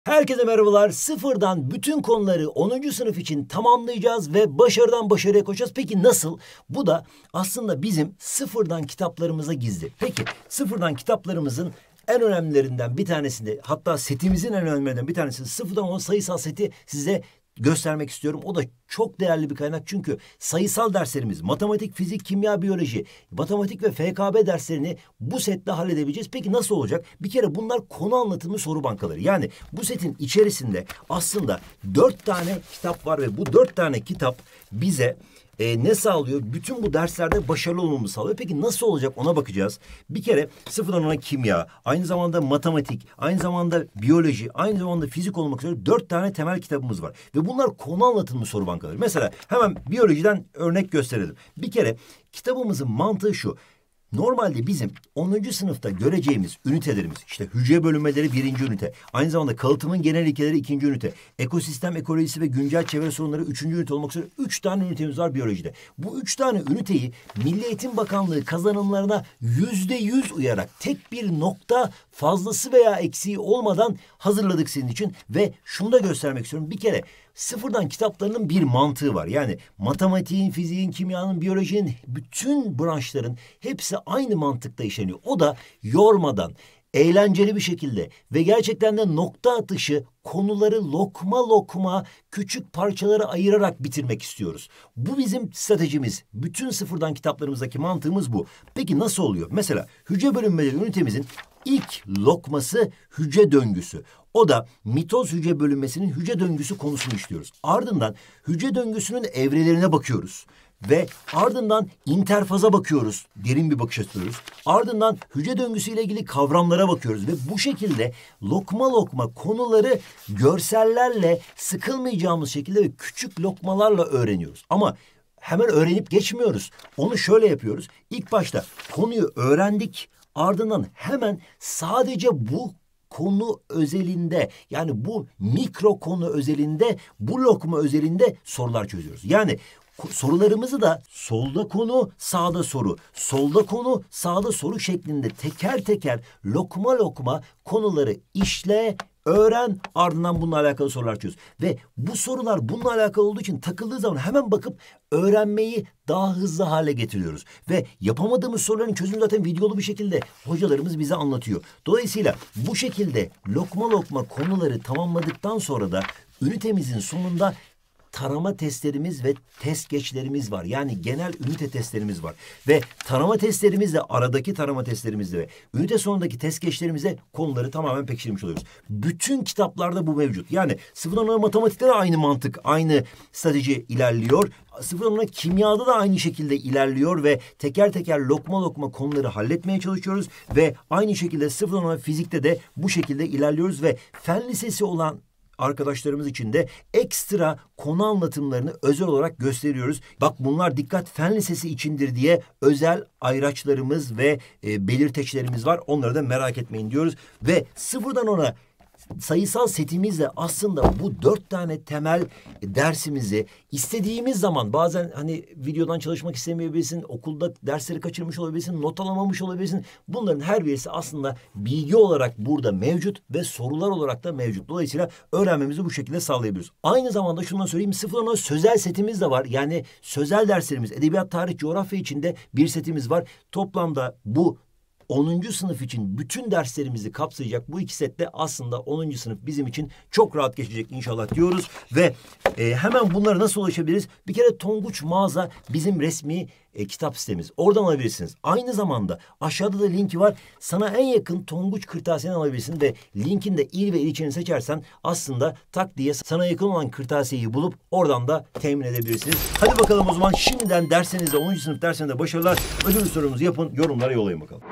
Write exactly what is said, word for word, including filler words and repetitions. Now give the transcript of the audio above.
Herkese merhabalar. Sıfırdan bütün konuları onuncu sınıf için tamamlayacağız ve başarıdan başarıya koşacağız. Peki nasıl? Bu da aslında bizim sıfırdan kitaplarımıza gizli. Peki sıfırdan kitaplarımızın en önemlilerinden bir tanesini, hatta setimizin en önemlilerinden bir tanesini, sıfırdan on sayısal seti size göstermek istiyorum. O da çok değerli bir kaynak, çünkü sayısal derslerimiz, matematik, fizik, kimya, biyoloji, matematik ve F K B derslerini bu sette halledebileceğiz. Peki nasıl olacak? Bir kere bunlar konu anlatımı soru bankaları. Yani bu setin içerisinde aslında dört tane kitap var ve bu dört tane kitap bize E, ne sağlıyor? Bütün bu derslerde başarılı olmamızı sağlıyor. Peki nasıl olacak, ona bakacağız. Bir kere sıfırdan ona kimya, aynı zamanda matematik, aynı zamanda biyoloji, aynı zamanda fizik olmak üzere dört tane temel kitabımız var. Ve bunlar konu anlatımı soru bankaları. Mesela hemen biyolojiden örnek gösterelim. Bir kere kitabımızın mantığı şu. Normalde bizim onuncu sınıfta göreceğimiz ünitelerimiz, işte hücre bölünmeleri birinci ünite, aynı zamanda kalıtımın genel ilkeleri ikinci ünite, ekosistem ekolojisi ve güncel çevre sorunları üçüncü ünite olmak üzere üç tane ünitemiz var biyolojide. Bu üç tane üniteyi Milli Eğitim Bakanlığı kazanımlarına yüzde yüz uyarak, tek bir nokta fazlası veya eksiği olmadan hazırladık sizin için. Ve şunu da göstermek istiyorum. Bir kere sıfırdan kitaplarının bir mantığı var. Yani matematiğin, fiziğin, kimyanın, biyolojinin, bütün branşların hepsi aynı mantıkta işleniyor. O da yormadan, eğlenceli bir şekilde ve gerçekten de nokta atışı konuları lokma lokma küçük parçalara ayırarak bitirmek istiyoruz. Bu bizim stratejimiz. Bütün sıfırdan kitaplarımızdaki mantığımız bu. Peki nasıl oluyor? Mesela hücre bölünmeleri ünitemizin ilk lokması hücre döngüsü. O da mitoz hücre bölünmesinin hücre döngüsü konusunu işliyoruz. Ardından hücre döngüsünün evrelerine bakıyoruz. Ve ardından interfaza bakıyoruz. Derin bir bakış atıyoruz. Ardından hücre döngüsüyle ilgili kavramlara bakıyoruz. Ve bu şekilde lokma lokma konuları görsellerle, sıkılmayacağımız şekilde ve küçük lokmalarla öğreniyoruz. Ama hemen öğrenip geçmiyoruz. Onu şöyle yapıyoruz. İlk başta konuyu öğrendik. Ardından hemen sadece bu konu özelinde, yani bu mikro konu özelinde, bu lokma özelinde sorular çözüyoruz. Yani sorularımızı da solda konu, sağda soru, solda konu, sağda soru şeklinde teker teker lokma lokma konuları işle, öğren, ardından bununla alakalı sorular çöz. Ve bu sorular bununla alakalı olduğu için takıldığı zaman hemen bakıp öğrenmeyi daha hızlı hale getiriyoruz. Ve yapamadığımız soruların çözümü zaten videolu bir şekilde hocalarımız bize anlatıyor. Dolayısıyla bu şekilde lokma lokma konuları tamamladıktan sonra da ünitemizin sonunda tarama testlerimiz ve test geçlerimiz var. Yani genel ünite testlerimiz var. Ve tarama testlerimizle, aradaki tarama testlerimizle ve ünite sonundaki test geçlerimizle konuları tamamen pekiştirmiş oluyoruz. Bütün kitaplarda bu mevcut. Yani sıfırdan ona matematikte de aynı mantık, aynı strateji ilerliyor. Sıfırdan ona kimyada da aynı şekilde ilerliyor ve teker teker lokma lokma konuları halletmeye çalışıyoruz. Ve aynı şekilde sıfırdan ona fizikte de bu şekilde ilerliyoruz ve fen lisesi olan arkadaşlarımız için de ekstra konu anlatımlarını özel olarak gösteriyoruz. Bak, bunlar dikkat fen lisesi içindir diye özel ayraçlarımız ve e, belirteçlerimiz var. Onları da merak etmeyin diyoruz. Ve sıfırdan ona sayısal setimizle aslında bu dört tane temel dersimizi istediğimiz zaman, bazen hani videodan çalışmak istemeyebilirsin, okulda dersleri kaçırmış olabilirsin, not alamamış olabilirsin. Bunların her birisi aslında bilgi olarak burada mevcut ve sorular olarak da mevcut. Dolayısıyla öğrenmemizi bu şekilde sağlayabiliyoruz. Aynı zamanda şunu da söyleyeyim, sıfırdan ona sözel setimiz de var. Yani sözel derslerimiz, edebiyat, tarih, coğrafya içinde bir setimiz var. Toplamda bu onuncu sınıf için bütün derslerimizi kapsayacak bu iki sette aslında onuncu sınıf bizim için çok rahat geçecek inşallah diyoruz. Ve e, hemen bunlara nasıl ulaşabiliriz? Bir kere Tonguç Mağaza bizim resmi e, kitap sitemiz. Oradan alabilirsiniz. Aynı zamanda aşağıda da linki var. Sana en yakın Tonguç kırtasiyeni alabilirsin ve linkinde il ve ilçeni seçersen aslında tak diye sana yakın olan kırtasiyeyi bulup oradan da temin edebilirsiniz. Hadi bakalım o zaman, şimdiden derslerinizde, onuncu sınıf derslerinde başarılar. Ödül sorumuzu yapın, yorumlara yollayın bakalım.